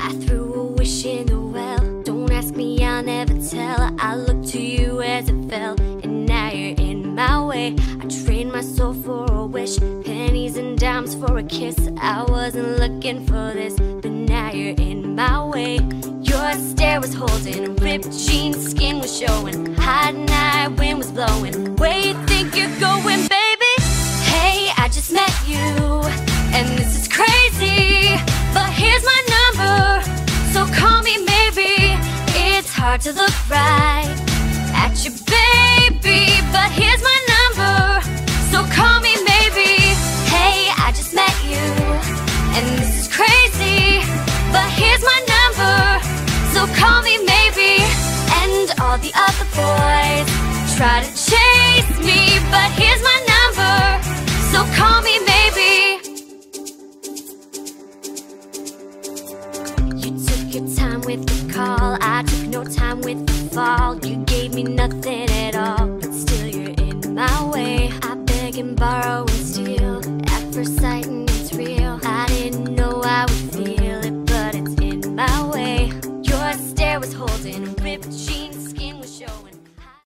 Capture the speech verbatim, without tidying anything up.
I threw a wish in the well. Don't ask me, I'll never tell. I looked to you as it fell, and now you're in my way. I traded my soul for a wish, pennies and dimes for a kiss. I wasn't looking for this, but now you're in my way. Your stare was holding, ripped jeans, skin was showing. Hot night, wind was blowing. Where you think you're going, baby? Hey, I just met you, and this is crazy, but here's my number, so call me maybe. It's hard to look right at you, baby, but here's my number, so call me maybe. Hey, I just met you, and this is crazy, but here's my number, so call me maybe. And all the other boys try to chase me, but here's my number, so call me maybe. You took your time with the call, I took no time with the fall. You gave me nothing at all.